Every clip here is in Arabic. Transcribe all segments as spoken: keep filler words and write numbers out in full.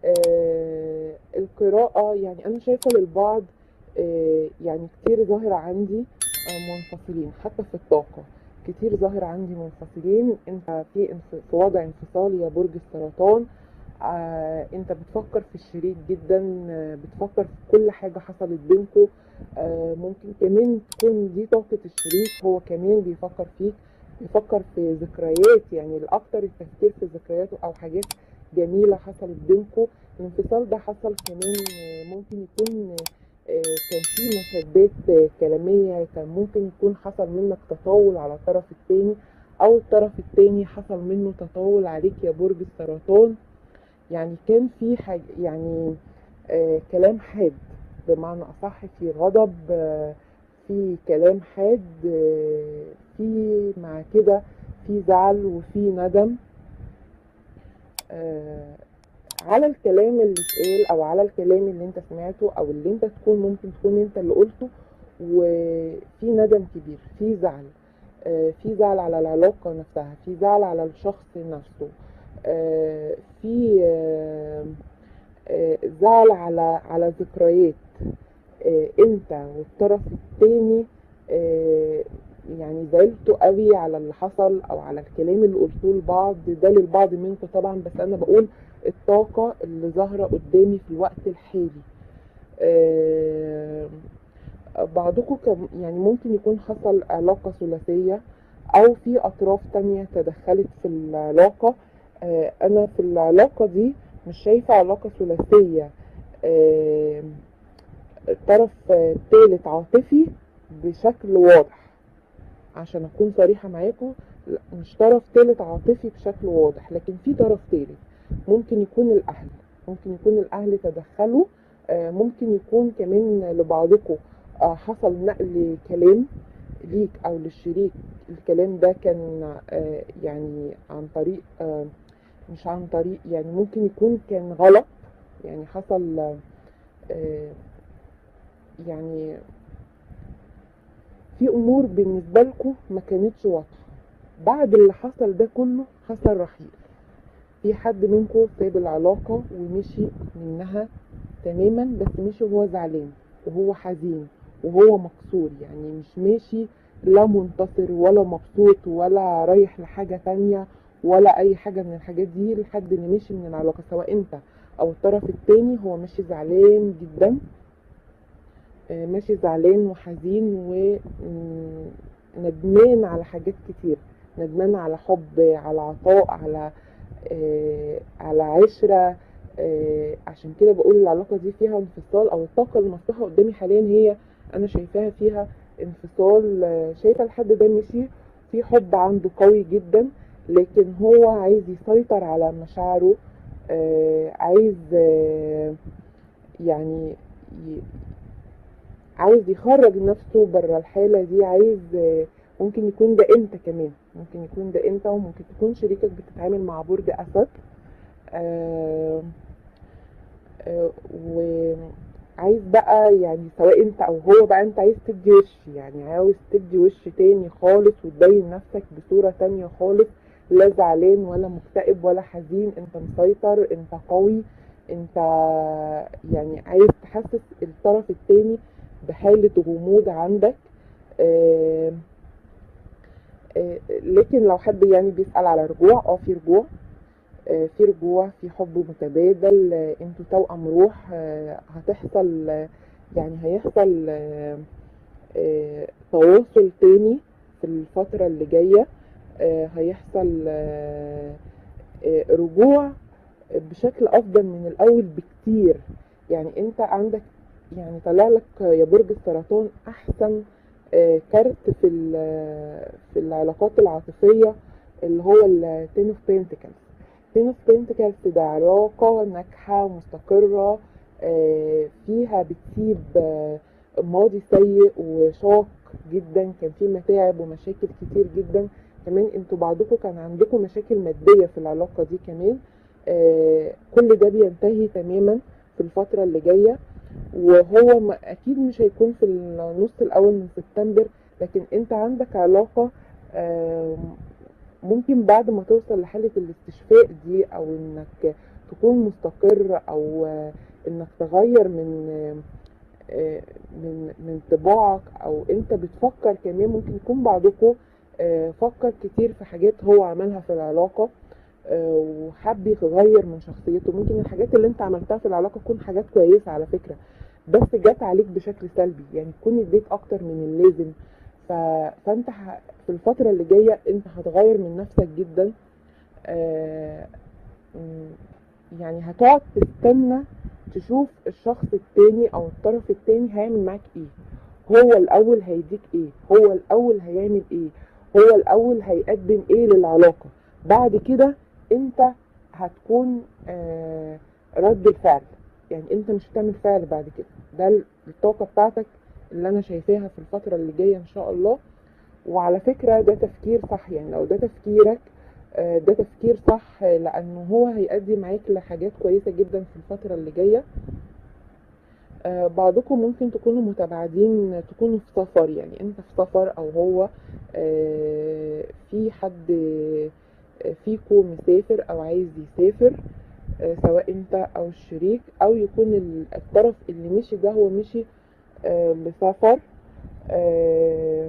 آه القراءة يعني أنا شايفة للبعض آه يعني كتير ظاهر عندي آه منفصلين، حتى في الطاقة كتير ظاهر عندي منفصلين. انت في انف- في وضع انفصال يا برج السرطان. آه انت بتفكر في الشريك جدا، آه بتفكر في كل حاجة حصلت بينكو. آه ممكن كمان تكون دي طاقة الشريك، هو كمان بيفكر فيك، بيفكر في ذكريات، يعني الأكتر التفكير في ذكرياته أو حاجات جميلة حصلت بينكو. الانفصال ده حصل كمان آه، ممكن يكون آه، كان في مشادات آه، كلامية، كان ممكن يكون حصل منك تطاول على الطرف التاني، أو الطرف التاني حصل منه تطاول عليك يا برج السرطان. يعني كان في حاجة يعني آه كلام حاد، بمعنى أصح في غضب، آه في كلام حاد، آه في مع كده في زعل وفي ندم آه على الكلام اللي اتقال، او على الكلام اللي انت سمعته، او اللي انت تكون ممكن تكون انت اللي قلته. وفي ندم كبير، في زعل، آه في زعل على العلاقة نفسها، في زعل على الشخص نفسه، آه في آه آه، زعل على على ذكريات آه، انت والطرف التاني. آه، يعني زعلتوا قوي على اللي حصل او على الكلام اللي قلتوه لبعض، ده للبعض منكم طبعا، بس انا بقول الطاقة اللي ظاهرة قدامي في الوقت الحالي. آه، بعضكم كم يعني ممكن يكون حصل علاقة ثلاثية، او في اطراف تانية تدخلت في العلاقة. آه، انا في العلاقة دي مش شايفة علاقة ثلاثية. آه، طرف آه، تالت عاطفي بشكل واضح، عشان اكون صريحة معاكم. لا، مش طرف تالت عاطفي بشكل واضح، لكن في طرف تالت. ممكن يكون الاهل، ممكن يكون الاهل تدخلوا. آه، ممكن يكون كمان لبعضكم آه، حصل نقل كلام ليك او للشريك. الكلام ده كان آه، يعني عن طريق آه، مش عن طريق، يعني ممكن يكون كان غلط، يعني حصل آه، يعني في امور بالنسبه لكم ما كانتش واضحه. بعد اللي حصل ده كله حصل رحيل، في حد منكم ساب العلاقه ومشي منها تماما، بس مشي وهو زعلان وهو حزين وهو مكسور، يعني مش ماشي لا منتصر ولا مبسوط ولا رايح لحاجه تانية ولا اي حاجه من الحاجات دي. لحد اللي مشي من العلاقه، سواء انت او الطرف التاني، هو ماشي زعلان جدا، آه، ماشي زعلان وحزين وندمان على حاجات كتير. ندمان على حب، على عطاء، على آه، على عشرة. آه، عشان كده بقول العلاقة دي فيها انفصال، او الطاقة اللي مفتوحة قدامي حاليا هي انا شايفاها فيها انفصال. آه، شايفة الحد ده مشي في حب عنده قوي جدا، لكن هو عايز يسيطر على مشاعره. آه، عايز آه، يعني عايز يخرج نفسه بره الحالة دي. عايز آه، ممكن يكون ده انت كمان، ممكن يكون ده انت، وممكن تكون شريكك بتتعامل مع برج اسد. آه آه وعايز بقى، يعني سواء انت او هو بقى، انت عايز تدي وش، يعني عاوز تدي وش تاني خالص وتبين نفسك بصورة تانية خالص. لا زعلان ولا مكتئب ولا حزين، انت مسيطر، انت قوي، انت يعني عايز تحسس الطرف التاني بحالة غموض عندك. آه آه لكن لو حد يعني بيسأل على رجوع، اه في رجوع، آه في رجوع، في حب متبادل. آه انتوا توأم روح. آه هتحصل آه يعني هيحصل آه آه تواصل تاني في الفترة اللي جاية. آه هيحصل آه آه رجوع بشكل افضل من الاول بكتير. يعني انت عندك، يعني طلع لك يا برج السرطان احسن آه، كارت في في العلاقات العاطفيه، اللي هو التين اوف بنتكلز. تين اوف بنتكلز ده علاقه ناجحه مستقره، آه، فيها بتسيب آه، ماضي سيء وشاق جدا، كان في متاعب ومشاكل كتير جدا. كمان انتوا بعضكم كان عندكم مشاكل ماديه في العلاقه دي كمان. آه كل ده بينتهي تماما في الفترة اللي جاية. وهو م- اكيد مش هيكون في النص الاول من سبتمبر، لكن انت عندك علاقة آه ممكن بعد ما توصل لحالة الاستشفاء دي، او انك تكون مستقر، او آه، انك تغير من آه، من من طباعك، او انت بتفكر كمان. ممكن يكون بعضكم آه، فكر كتير في حاجات هو عملها في العلاقة آه، وحب يغير من شخصيته. ممكن الحاجات اللي انت عملتها في العلاقة تكون حاجات كويسة على فكرة، بس جت عليك بشكل سلبي، يعني تكون اديت اكتر من اللازم. ف... فانت ه... في الفترة اللي جاية انت هتغير من نفسك جدا. آه، م، يعني هتقعد تستنى تشوف الشخص التاني او الطرف التاني هيعمل معاك ايه. هو الاول هيديك ايه، هو الاول هيعمل ايه، هو الاول هيقدم ايه للعلاقة. بعد كده انت هتكون آه رد الفعل، يعني انت مش هتعمل فعل بعد كده. ده الطاقة بتاعتك اللي انا شايفاها في الفترة اللي جاية ان شاء الله. وعلى فكرة ده تفكير صح، يعني لو ده تفكيرك آه، ده تفكير صح، آه، لانه هو هيؤدي معاك لحاجات كويسة جدا في الفترة اللي جاية. آه، بعضكم ممكن تكونوا متباعدين، تكونوا في سفر، يعني انت في سفر او هو آه، في حد آه، فيكو مسافر او عايز يسافر، آه، سواء انت او الشريك، او يكون ال- الطرف اللي مشي ده هو مشي آه، لسفر. آه،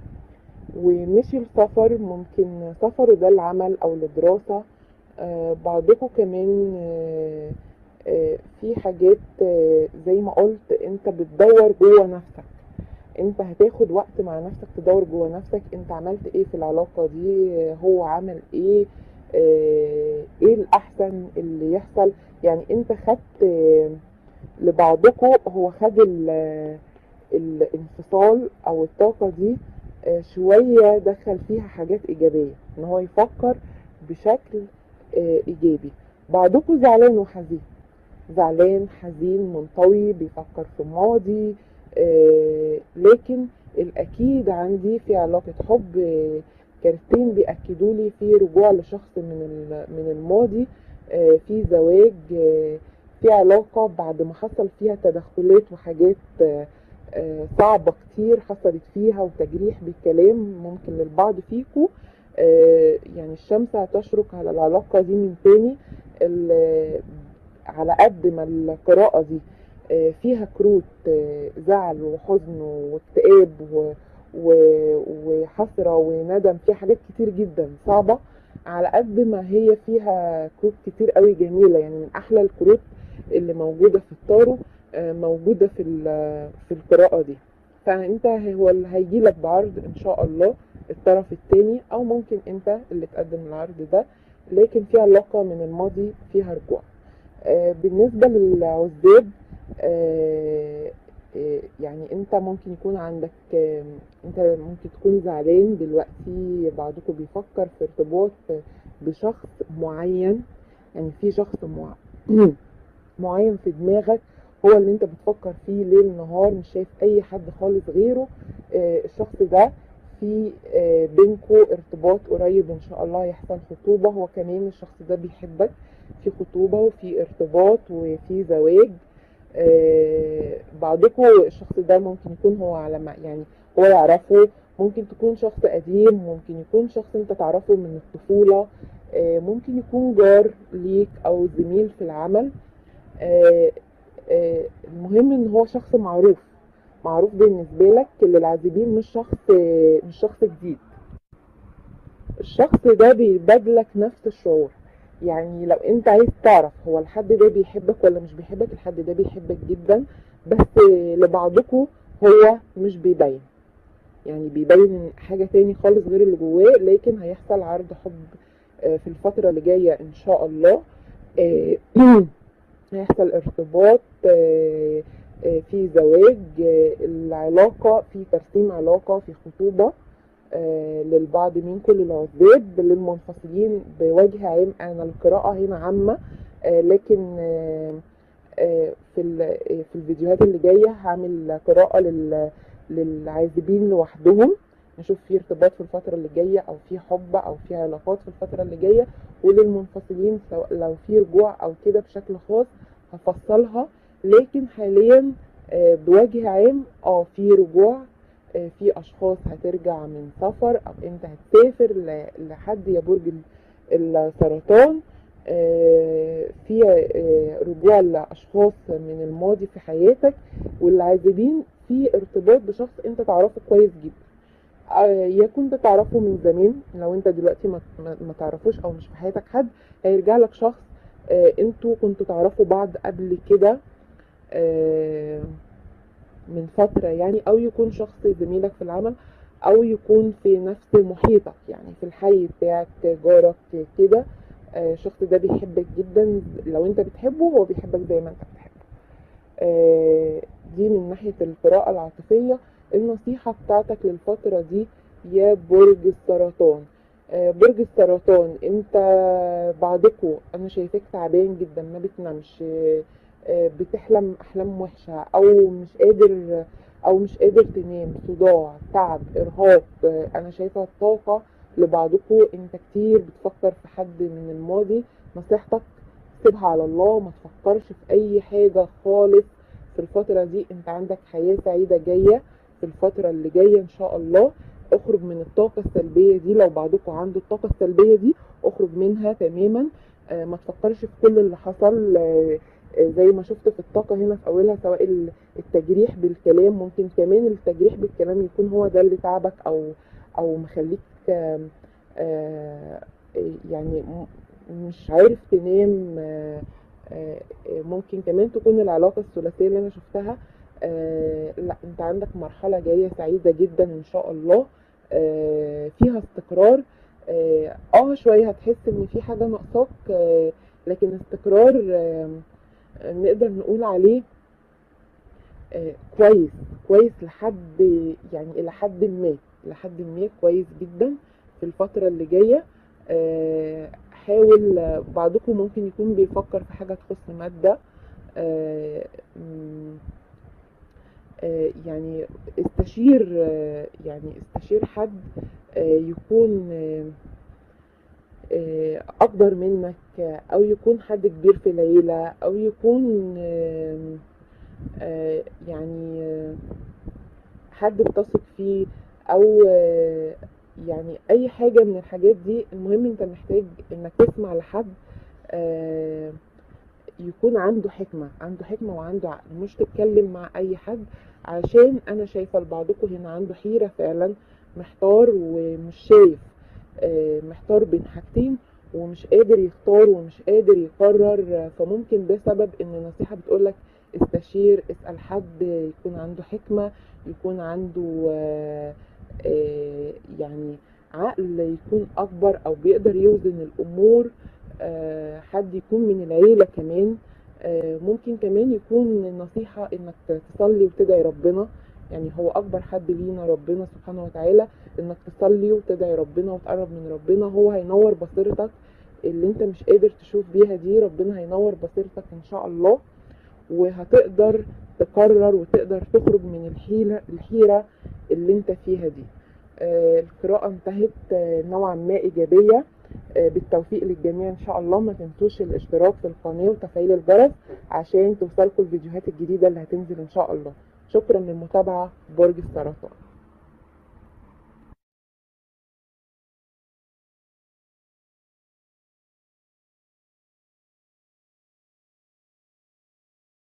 ومشي السفر، ممكن سفره ده العمل او لدراسة. آه، بعضكم كمان آه، آه، في حاجات آه، زي ما قلت انت بتدور جوه نفسك. انت هتاخد وقت مع نفسك تدور جوه نفسك، انت عملت ايه في العلاقة دي، آه، هو عمل ايه، آه، ايه الاحسن اللي يحصل. يعني انت خدت آه، لبعضكم، هو خد ال- الانفصال او الطاقة دي آه، شوية دخل فيها حاجات ايجابية، ان هو يفكر بشكل آه، ايجابي. بعضكم زعلان وحزين، زعلان حزين منطوي بيفكر في الماضي. آه، لكن الاكيد عندي في علاقة حب آه، كارتين بيأكدوا لي في رجوع لشخص من ال- من الماضي، آه، في زواج، آه، في علاقة بعد ما حصل فيها تدخلات وحاجات آه، آه، صعبة كتير حصلت فيها، وتجريح بالكلام ممكن للبعض فيكو. آه، يعني الشمس هتشرق على العلاقة دي من تاني. ال- على قد ما القراءة دي آه، فيها كروت آه، زعل وحزن واكتئاب و- و- وحسرة وندم، فيها حاجات كتير جدا صعبة، على قد ما هي فيها كروت كتير قوي جميلة. يعني من أحلى الكروت اللي موجودة في التارو آه، موجودة في ال- في القراءة دي. فأنت هو اللي هيجي لك بعرض إن شاء الله الطرف التاني، أو ممكن أنت اللي تقدم العرض ده، لكن في علاقة من الماضي فيها رجوع. آه، بالنسبة للعزاب آه، آه، يعني انت ممكن يكون عندك آه، انت ممكن تكون زعلان دلوقتي. بعضكم بيفكر في ارتباط بشخص معين، يعني في شخص مع... معين في دماغك، هو اللي انت بتفكر فيه ليل نهار، مش شايف اي حد خالص غيره. آه، الشخص ده في آه، بينكو ارتباط قريب ان شاء الله، يحصل خطوبة. هو كمان الشخص ده بيحبك، في خطوبة وفي ارتباط وفي زواج. آه، بعضكم الشخص ده ممكن يكون هو على ما يعني هو يعرفه، ممكن تكون شخص قديم، ممكن يكون شخص انت تعرفه من الطفولة، آه، ممكن يكون جار ليك او زميل في العمل. آه، آه، المهم ان هو شخص معروف، معروف بالنسبة لك للعازبين، مش شخص آه، مش شخص جديد. الشخص ده بيبادلك نفس الشعور. يعني لو انت عايز تعرف هو الحد ده بيحبك ولا مش بيحبك، الحد ده بيحبك جدا، بس لبعضكم هو مش بيبين، يعني بيبين حاجة تاني خالص غير اللي جواه. لكن هيحصل عرض حب آه، في الفترة اللي جاية ان شاء الله. آه، هيحصل ارتباط، آه، آه، في زواج، آه، العلاقة في ترسيم علاقة، في خطوبة آه، للبعض منكم للعزاب. للمنفصلين بوجه عام، انا القراءة هنا عامة، آه، لكن آه، آه، في ال- في الفيديوهات اللي جاية هعمل قراءة لل- للعازبين لوحدهم، نشوف في ارتباط في الفترة اللي جاية او في حب او في علاقات في الفترة اللي جاية. وللمنفصلين سواء لو في رجوع او كده بشكل خاص هفصلها. لكن حاليا آه، بوجه عام اه في رجوع، آه، في اشخاص هترجع من سفر، او انت هتسافر ل- لحد يا برج ال- السرطان. آه، في آه، رجوع لاشخاص من الماضي في حياتك، والعازبين في ارتباط بشخص انت تعرفه كويس جدا. آه، يا كنت تعرفه من زمان، لو انت دلوقتي ما, ما ما تعرفوش او مش في حياتك حد، هيرجع لك شخص آه، انتوا كنتوا تعرفوا بعض قبل كده آه، من فترة يعني، او يكون شخص زميلك في العمل، او يكون في نفس محيطك يعني في الحي بتاعك، جارك كده. آه، الشخص ده بيحبك جدا، لو انت بتحبه هو بيحبك زي ما انت بتحبه. آه، دي من ناحية القراءة العاطفية. النصيحة بتاعتك للفترة دي يا برج السرطان. آه، برج السرطان، انت بعضكوا انا شايفاك تعبان جدا، ما بتنامش، آه، آه، بتحلم احلام وحشة، او مش قادر او مش قادر تنام، صداع، تعب، ارهاق. آه، انا شايفة الطاقة لبعضكوا، انت كتير بتفكر في حد من الماضي. نصيحتك سيبها على الله، ما تفكرش في اي حاجة خالص في الفترة دي. انت عندك حياة سعيدة جاية في الفترة اللي جاية ان شاء الله. اخرج من الطاقة السلبية دي، لو بعضكم عنده الطاقة السلبية دي اخرج منها تماما. آه ما تفكرش في كل اللي حصل. آه آه زي ما شفت في الطاقة هنا في اولها، سواء ال- التجريح بالكلام، ممكن كمان التجريح بالكلام يكون هو ده اللي تعبك، او او مخليك آه آه يعني م- مش عارف تنام. آه آه، آه، ممكن كمان تكون العلاقة الثلاثية اللي أنا شفتها. آه، لا، أنت عندك مرحلة جاية سعيدة جدا إن شاء الله، آه، فيها استقرار. اه آه، شوية هتحس إن في حاجة ناقصاك، آه، لكن استقرار آه، نقدر نقول عليه آه، كويس. كويس لحد يعني إلى حد ما، لحد ما كويس جدا في الفترة اللي جاية. آه، حاول. آه، بعضكم ممكن يكون بيفكر في حاجة تخص مادة. آه، م- آه، يعني استشير آه، يعني استشير حد آه، يكون آه، آه، أكبر منك، آه، أو يكون حد كبير في العيلة، أو يكون آه، آه، يعني آه، حد بتثق فيه، او آه، يعني اي حاجة من الحاجات دي. المهم انت محتاج انك تسمع لحد آه، يكون عنده حكمة، عنده حكمة وعنده عقل، مش تتكلم مع اي حد. عشان انا شايفة لبعضكم هنا عنده حيرة فعلا، محتار ومش شايف، آه، محتار بين حاجتين ومش قادر يختار ومش قادر يقرر. آه، فممكن ده سبب ان النصيحة بتقولك استشير، اسأل حد يكون عنده حكمة، يكون عنده آه، آه، يعني عقل يكون اكبر، او بيقدر يوزن الامور. آه، حد يكون من العيلة كمان. آه، ممكن كمان يكون نصيحة انك تصلي وتدعي ربنا، يعني هو اكبر حد لينا ربنا سبحانه وتعالى. انك تصلي وتدعي ربنا وتقرب من ربنا، هو هينور بصيرتك اللي انت مش قادر تشوف بيها دي، ربنا هينور بصيرتك ان شاء الله، وهتقدر تقرر وتقدر تخرج من الحيرة الحيرة اللي انت فيها دي. آه، القراءة انتهت آه، نوعا ما إيجابية. آه، بالتوفيق للجميع إن شاء الله. ما تنسوش الاشتراك في القناة وتفعيل الجرس عشان توصلكم الفيديوهات الجديدة اللي هتنزل إن شاء الله. شكرا للمتابعة. برج السرطان.